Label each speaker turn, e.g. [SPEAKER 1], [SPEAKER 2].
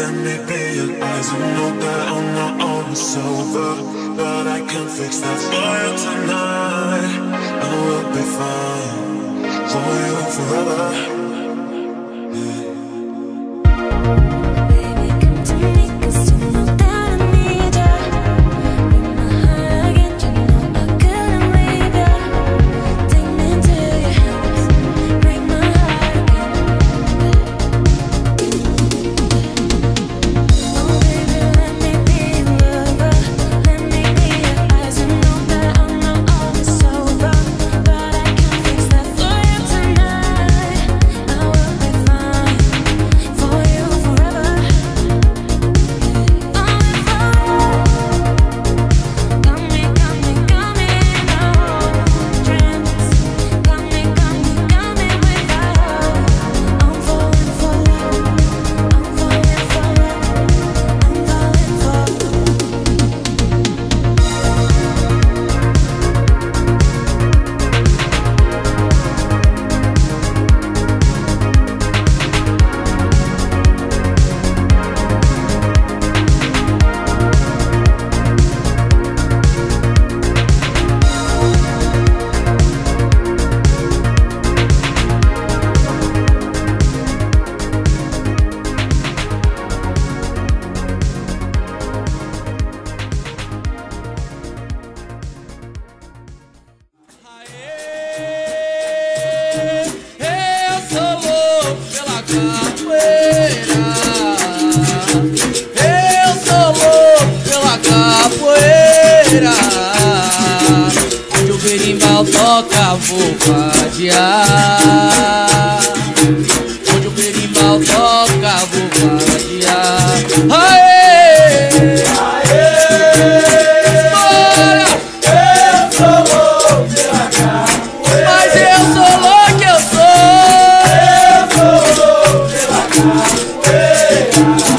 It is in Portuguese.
[SPEAKER 1] let me be your eyes. You know that on my own it's over, but I can fix that for you tonight. I will be fine for you forever.
[SPEAKER 2] Onde o berimbau toca, vou vadiar. Onde o berimbau toca, vou vadiar. Aê! Aê! Bora! Eu sou louco pela capoeira. Mas eu sou louco, eu sou. Eu sou louco pela capoeira.